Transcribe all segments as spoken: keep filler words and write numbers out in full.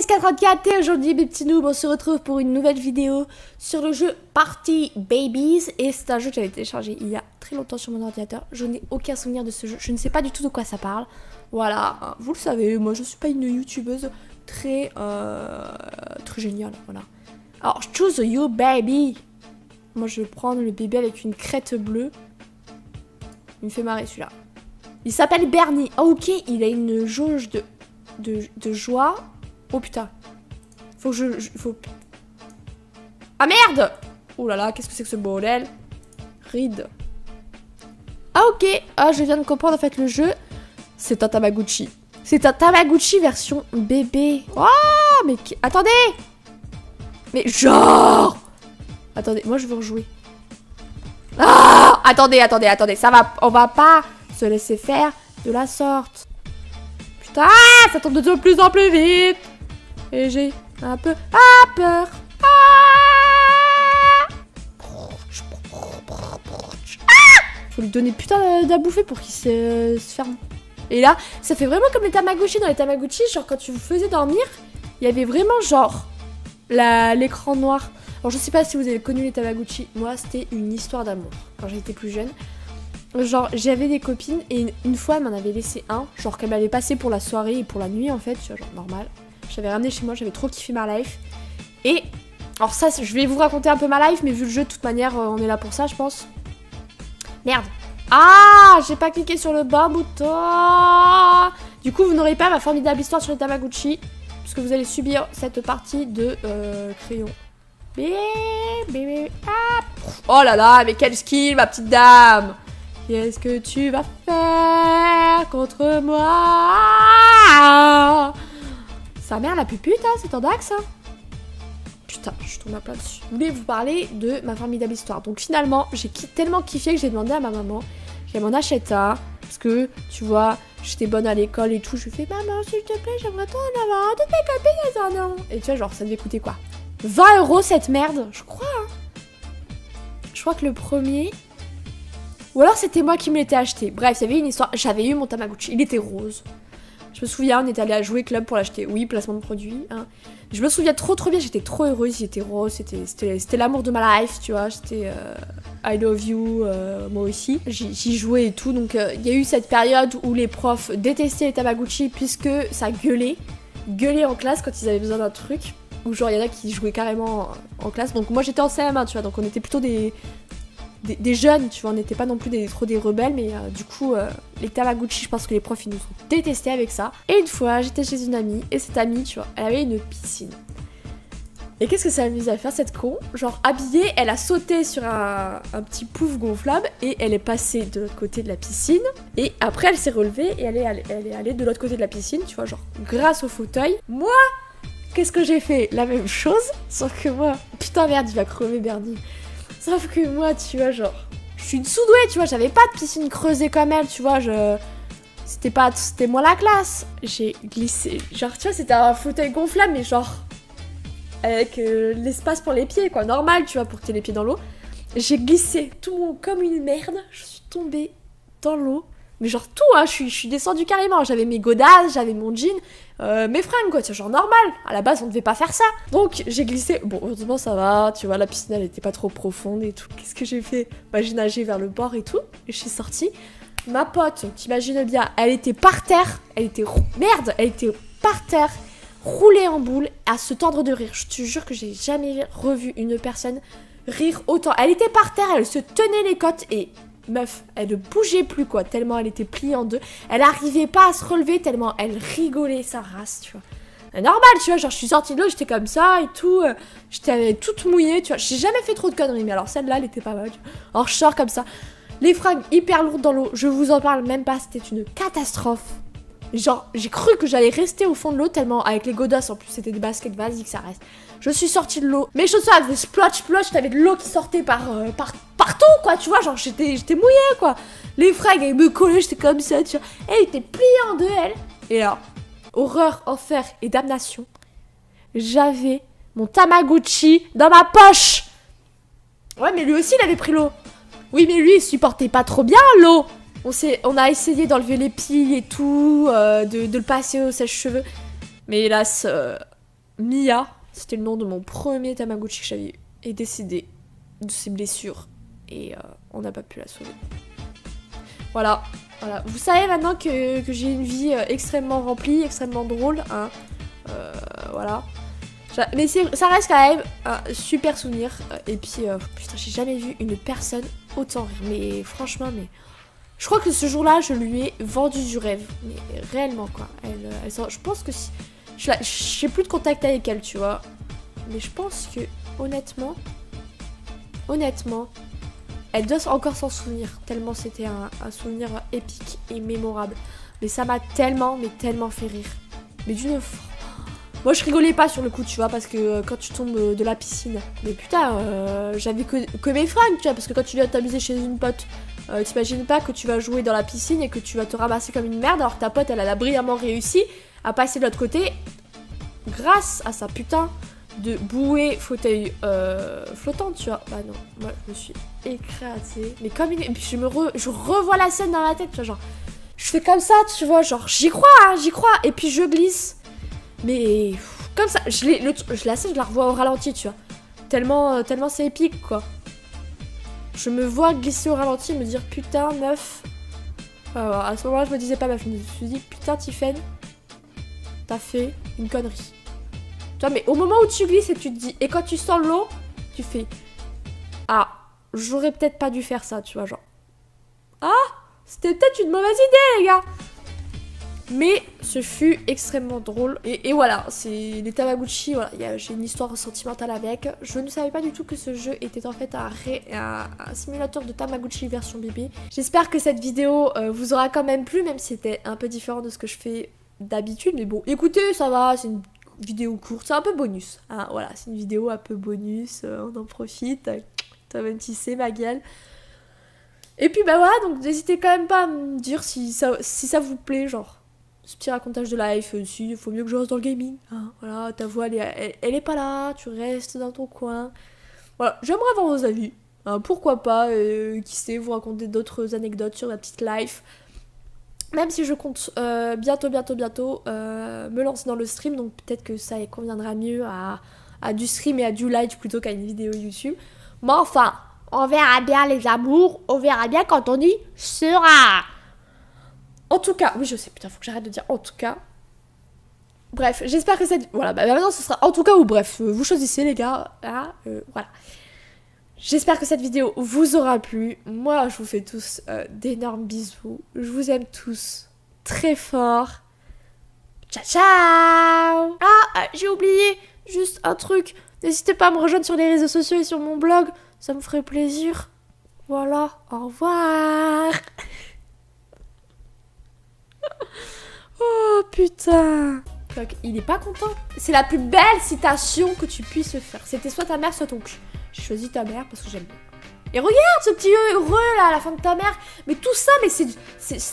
X quatre-vingt-quatre et aujourd'hui mes petits noobs on se retrouve pour une nouvelle vidéo sur le jeu Party Babies. Et c'est un jeu que j'avais téléchargé il y a très longtemps sur mon ordinateur. Je n'ai aucun souvenir de ce jeu, je ne sais pas du tout de quoi ça parle. Voilà, vous le savez, moi je suis pas une youtubeuse très euh, très géniale, voilà. Alors choose you baby. Moi je vais prendre le bébé avec une crête bleue. Il me fait marrer celui-là. Il s'appelle Bernie. Oh, ok, il a une jauge de, de, de joie. Oh putain. Faut que je... je faut... Ah merde. Oh là là, qu'est-ce que c'est que ce bordel. Ride. Ah ok. Ah, je viens de comprendre en fait le jeu. C'est un Tamagotchi. C'est un Tamagotchi version bébé. Oh, mais... Attendez. Mais genre... Attendez, moi je veux rejouer. Ah, attendez, attendez, attendez. Ça va... On va pas se laisser faire de la sorte. Putain, ça tombe de plus en plus vite. Et j'ai un peu ah, peur. Ah, faut lui donner putain d'à bouffer pour qu'il se, se ferme. Et là, ça fait vraiment comme les Tamagotchi. Dans les Tamagotchi, genre quand tu vous faisais dormir, il y avait vraiment genre l'écran noir. Alors je sais pas si vous avez connu les Tamagotchi. Moi, c'était une histoire d'amour quand j'étais plus jeune. Genre, j'avais des copines et une, une fois, elle m'en avait laissé un. Genre, qu'elle m'avait passé pour la soirée et pour la nuit, en fait. Tu vois, genre, normal. J'avais ramené chez moi, j'avais trop kiffé ma life. Et, alors ça, je vais vous raconter un peu ma life, mais vu le jeu, de toute manière, on est là pour ça, je pense. Merde. Ah, j'ai pas cliqué sur le bon bouton. Du coup, vous n'aurez pas ma formidable histoire sur les Tamagotchi. Parce que vous allez subir cette partie de euh, crayon. Bébé, bébé, ah. Oh là là, mais quel skill, ma petite dame. Qu'est-ce que tu vas faire contre moi? Sa mère la pupute, hein, c'est en dax, hein. Putain, je tombe à plat dessus. Je voulais vous parler de ma formidable histoire. Donc finalement, j'ai tellement kiffé que j'ai demandé à ma maman qu'elle m'en achète un. Parce que, tu vois, j'étais bonne à l'école et tout. Je lui fais, maman, s'il te plaît, j'aimerais trop en avoir un. Toutes mes copines, elles en ont. Et tu vois, genre, ça devait coûter quoi? vingt euros cette merde, je crois, hein. Je crois que le premier... Ou alors c'était moi qui me l'étais acheté. Bref, il y avait une histoire. J'avais eu mon Tamagotchi. Il était rose. Je me souviens, on était allé à Jouer Club pour l'acheter. Oui, placement de produit. Hein. Je me souviens trop trop bien. J'étais trop heureuse. Il était rose. C'était l'amour de ma life, tu vois. C'était euh, I love you, euh, moi aussi. J'y jouais et tout. Donc il euh, y a eu cette période où les profs détestaient les Tamagotchi puisque ça gueulait. Gueulait en classe quand ils avaient besoin d'un truc. Ou genre il y en a qui jouaient carrément en, en classe. Donc moi j'étais en C M un, tu vois. Donc on était plutôt des... Des, des jeunes, tu vois, on n'était pas non plus des, trop des rebelles, mais euh, du coup, euh, les Tamagotchi, je pense que les profs, ils nous ont détestés avec ça. Et une fois, j'étais chez une amie, et cette amie, tu vois, elle avait une piscine. Et qu'est-ce que ça amusait à faire, cette con? Genre, habillée, elle a sauté sur un, un petit pouf gonflable, et elle est passée de l'autre côté de la piscine, et après, elle s'est relevée, et elle est, allée, elle est allée de l'autre côté de la piscine, tu vois, genre, grâce au fauteuil. Moi, qu'est-ce que j'ai fait? La même chose, sauf que moi, putain merde, il va crever Bernie. Sauf que moi, tu vois, genre, je suis une sous-douée, tu vois, j'avais pas de piscine creusée comme elle, tu vois, je... C'était pas... C'était moi la classe. J'ai glissé, genre, tu vois, c'était un fauteuil gonflable, mais genre, avec euh, l'espace pour les pieds, quoi, normal, tu vois, pour que t'aies les pieds dans l'eau. J'ai glissé tout mon... comme une merde, je suis tombée dans l'eau. Mais genre tout, hein, je suis, je suis descendue carrément. J'avais mes godasses, j'avais mon jean, euh, mes fringues, quoi. C'est genre normal. À la base, on devait pas faire ça. Donc, j'ai glissé. Bon, heureusement, ça va. Tu vois, la piscine, elle était pas trop profonde et tout. Qu'est-ce que j'ai fait? Bah, j'ai nagé vers le bord et tout. Et je suis sortie. Ma pote, t'imagines bien, elle était par terre. Elle était... Merde, elle était par terre, roulée en boule, à se tordre de rire. Je te jure que j'ai jamais revu une personne rire autant. Elle était par terre, elle se tenait les côtes et... Meuf, elle ne bougeait plus quoi, tellement elle était pliée en deux. Elle arrivait pas à se relever tellement elle rigolait sa race, tu vois. Normal, tu vois, genre je suis sortie de l'eau, j'étais comme ça et tout. Euh, j'étais toute mouillée, tu vois. J'ai jamais fait trop de conneries, mais alors celle-là, elle était pas mal. Tu vois. Alors je sors comme ça. Les fringues hyper lourdes dans l'eau, je vous en parle même pas, c'était une catastrophe. Genre, j'ai cru que j'allais rester au fond de l'eau tellement, avec les godasses en plus, c'était des baskets, vas-y que ça reste. Je suis sortie de l'eau. Mes chaussures avaient splotch, splotch, t'avais de l'eau qui sortait par, euh, par, partout, quoi, tu vois, genre j'étais mouillée, quoi. Les fringues, elles me collaient, j'étais comme ça, tu vois. Elle était pliée en deux, elle. Et là, horreur, enfer et damnation, j'avais mon Tamagotchi dans ma poche. Ouais, mais lui aussi, il avait pris l'eau. Oui, mais lui, il supportait pas trop bien l'eau. On, on a essayé d'enlever les piles et tout, euh, de, de le passer au sèche-cheveux. Mais hélas, euh, Mia, c'était le nom de mon premier Tamagotchi que j'avais eu, est décédée de ses blessures. Et euh, on n'a pas pu la sauver. Voilà, voilà. Vous savez maintenant que, que j'ai une vie euh, extrêmement remplie, extrêmement drôle. Hein. Euh, voilà. Mais ça reste quand même un super souvenir. Et puis, euh, putain, j'ai jamais vu une personne autant rire. Mais franchement, mais... Je crois que ce jour-là, je lui ai vendu du rêve. Mais réellement, quoi. Elle, elle, je pense que si... Je n'ai plus de contact avec elle, tu vois. Mais je pense que, honnêtement... Honnêtement... Elle doit encore s'en souvenir. Tellement c'était un, un souvenir épique et mémorable. Mais ça m'a tellement, mais tellement fait rire. Mais d'une... Moi je rigolais pas sur le coup, tu vois, parce que euh, quand tu tombes euh, de la piscine, mais putain, euh, j'avais que, que mes fringues, tu vois, parce que quand tu viens t'amuser chez une pote, euh, t'imagines pas que tu vas jouer dans la piscine et que tu vas te ramasser comme une merde, alors que ta pote, elle, elle a brillamment réussi à passer de l'autre côté, grâce à sa putain de bouée fauteuil euh, flottant, tu vois. Bah non, moi je me suis écrasée, mais comme une... Et puis je me re... je revois la scène dans la tête, tu vois, genre, je fais comme ça, tu vois, genre, j'y crois, hein, j'y crois, et puis je glisse. Mais pff, comme ça, je, le, je la sais, je la revois au ralenti, tu vois. Tellement, euh, tellement c'est épique, quoi. Je me vois glisser au ralenti et me dire, putain, meuf. Alors, à ce moment-là, je me disais pas meuf, je me suis dit, putain, Tiffen, t'as fait une connerie. Tu vois, mais au moment où tu glisses et tu te dis, et quand tu sens l'eau, tu fais, ah, j'aurais peut-être pas dû faire ça, tu vois, genre. Ah, c'était peut-être une mauvaise idée, les gars. Mais ce fut extrêmement drôle. Et, et voilà, c'est les Tamagotchi, voilà, j'ai une histoire sentimentale avec. Je ne savais pas du tout que ce jeu était en fait un, ré, un, un simulateur de Tamagotchi version bébé. J'espère que cette vidéo euh, vous aura quand même plu, même si c'était un peu différent de ce que je fais d'habitude. Mais bon, écoutez, ça va, c'est une vidéo courte, c'est un peu bonus. Hein, voilà, c'est une vidéo un peu bonus, euh, on en profite. Toi même tu sais, ma gueule. Et puis bah voilà, donc n'hésitez quand même pas à me dire si ça, si ça vous plaît, genre. Ce petit racontage de life, euh, si, il faut mieux que je reste dans le gaming. Hein, voilà, ta voix, elle est, elle, elle est pas là, tu restes dans ton coin. Voilà, j'aimerais avoir vos avis. Hein, pourquoi pas, euh, qui sait, vous raconter d'autres anecdotes sur ma petite life. Même si je compte euh, bientôt, bientôt, bientôt euh, me lancer dans le stream, donc peut-être que ça conviendra mieux à, à du stream et à du live plutôt qu'à une vidéo YouTube. Mais enfin, on verra bien les amours, on verra bien quand on y sera. En tout cas, oui je sais, putain, faut que j'arrête de dire en tout cas. Bref, j'espère que cette... Voilà, bah maintenant ce sera en tout cas ou bref, euh, vous choisissez les gars. Ah, euh, voilà. J'espère que cette vidéo vous aura plu. Moi, je vous fais tous euh, d'énormes bisous. Je vous aime tous très fort. Ciao, ciao. Ah, euh, j'ai oublié juste un truc. N'hésitez pas à me rejoindre sur les réseaux sociaux et sur mon blog. Ça me ferait plaisir. Voilà, au revoir. Oh putain. Il est pas content. C'est la plus belle citation que tu puisses faire. C'était soit ta mère, soit ton cul. J'ai choisi ta mère parce que j'aime bien. Et regarde ce petit heureux là à la fin de ta mère. Mais tout ça, mais c'est...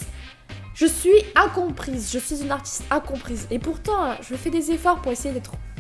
Je suis incomprise. Je suis une artiste incomprise. Et pourtant, je fais des efforts pour essayer d'être